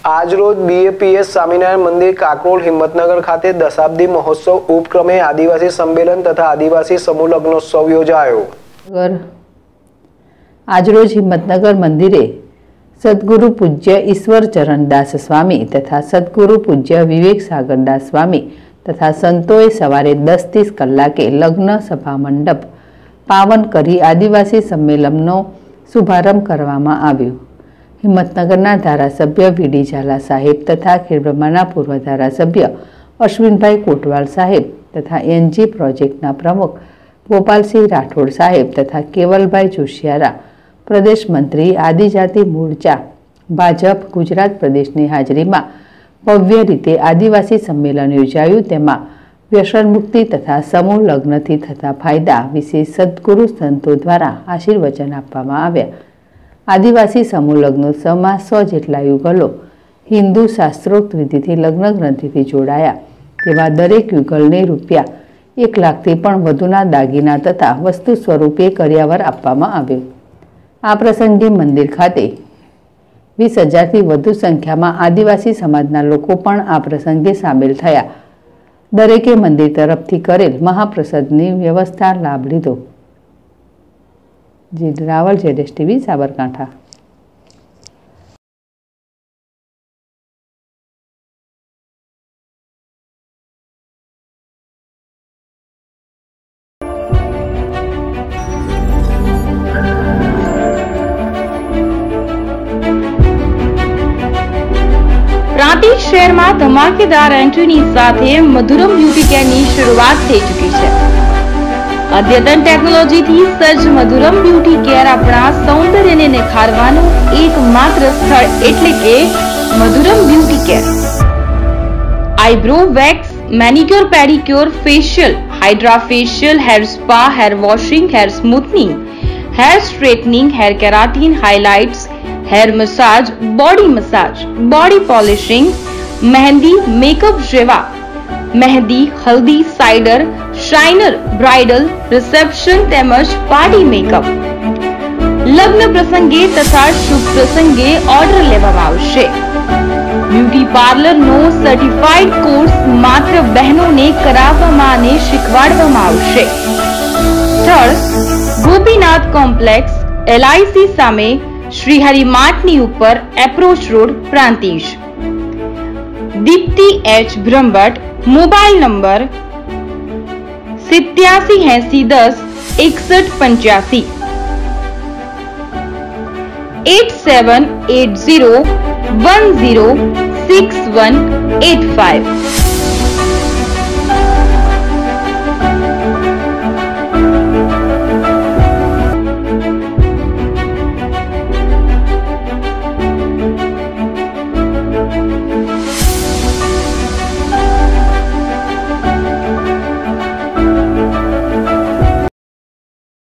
આજરોજ BAPS સ્વામિનારાયણ મંદિર કાકરોલ હિંમતનગર ખાતે દશાબ્દી મહોત્સવ ઉપક્રમે આદિવાસી સંમેલન તથા આદિવાસી સમૂહ લગ્નોત્સવ યોજાયો। આજરોજ હિંમતનગર મંદિરે સદગુરુ પૂજ્ય ઈશ્વર ચરણદાસ સ્વામી તથા સદગુરુ પૂજ્ય વિવેક સાગરદાસ સ્વામી તથા સંતોએ સવારે 10:30 કલાકે લગ્ન સભા મંડપ પાવન કરી આદિવાસી સંમેલનનો શુભારંભ કરવામાં આવ્યો। હિંમતનગરના ધારાસભ્ય વીડી ઝાલા સાહેબ તથા ખેડબ્રહ્માના પૂર્વ ધારાસભ્ય અશ્વિનભાઈ કોટવાલ સાહેબ તથા NG પ્રોજેક્ટના પ્રમુખ ગોપાલસિંહ રાઠોડ સાહેબ તથા કેવલભાઈ જોશિયારા પ્રદેશ મંત્રી આદિજાતિ મોરચા ભાજપ ગુજરાત પ્રદેશની હાજરીમાં ભવ્ય રીતે આદિવાસી સંમેલન યોજાયું। તેમાં વ્યસન મુક્તિ તથા સમૂહ લગ્નથી થતા ફાયદા વિશે સદગુરુ સંતો દ્વારા આશીર્વચન આપવામાં આવ્યા। આદિવાસી સમૂહ લગ્નોત્સવમાં 100 જેટલા યુગલો હિન્દુ શાસ્ત્રોક્ત વિધિથી લગ્ન ગ્રંથિથી જોડાયા। તેવા દરેક યુગલને રૂપિયા 1 લાખથી પણ વધુના દાગીના તથા વસ્તુ સ્વરૂપે કરિયાવર આપવામાં આવ્યું। આ પ્રસંગે મંદિર ખાતે 20,000થી વધુ સંખ્યામાં આદિવાસી સમાજના લોકો પણ આ પ્રસંગે સામેલ થયા। દરેકે મંદિર તરફથી કરેલ મહાપ્રસાદની વ્યવસ્થા લાભ લીધો। જીત રાવલ, ZSTV, સાબરકાંઠા। પ્રાંતિજ શહેરમાં ધમાકેદાર એન્ટ્રીની સાથે મધુરમ બ્યુટી કેરની શરૂઆત થઈ ચૂકી છે। અદ્યતન ટેકનોલોજીથી સજ્જ મધુરમ બ્યુટી કેર આપણા સૌંદર્યને નિખારવાનું એકમાત્ર સ્થળ એટલે કે Madhuram beauty care. Eyebrow wax, manicure, pedicure, facial, hydra facial, hair spa, hair washing, hair smoothening, hair straightening, hair keratin, highlights, hair massage, body polishing, mehndi, makeup जेवा मेहंदी, हल्दी, साइडर, शाइनर, ब्राइडल, रिसेप्शन तेमज पार्टी मेकअप, लग्न प्रसंगे तथा शुभ प्रसंगे ऑर्डर लेवामां आवशे। ब्यूटी पार्लर नो सर्टिफाइड कोर्स मात्र बहनोने कराववामां अने शीखवाडवामां आवशे। स्थळ गोपीनाथ कॉम्प्लेक्स, LIC सामे, श्रीहरि मार्टनी ऊपर, approach road, Prantij. Dipti H Brahmbhatt, mobile number 8780106185 8780106185।